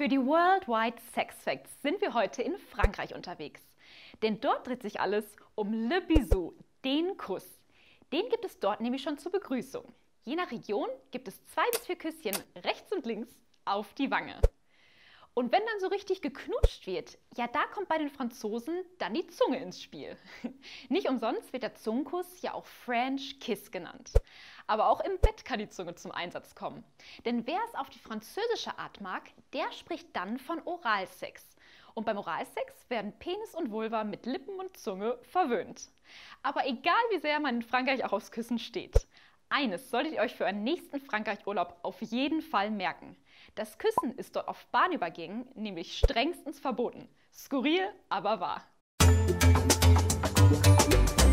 Für die Worldwide Sex Facts sind wir heute in Frankreich unterwegs. Denn dort dreht sich alles um Le Bisou, den Kuss. Den gibt es dort nämlich schon zur Begrüßung. Je nach Region gibt es 2 bis 4 Küsschen rechts und links auf die Wange. Und wenn dann so richtig geknutscht wird, ja, da kommt bei den Franzosen dann die Zunge ins Spiel. Nicht umsonst wird der Zungenkuss ja auch French Kiss genannt. Aber auch im Bett kann die Zunge zum Einsatz kommen. Denn wer es auf die französische Art mag, der spricht dann von Oralsex. Und beim Oralsex werden Penis und Vulva mit Lippen und Zunge verwöhnt. Aber egal wie sehr man in Frankreich auch aufs Küssen steht, eines solltet ihr euch für euren nächsten Frankreich-Urlaub auf jeden Fall merken. Das Küssen ist dort auf Bahnübergängen nämlich strengstens verboten. Skurril, aber wahr.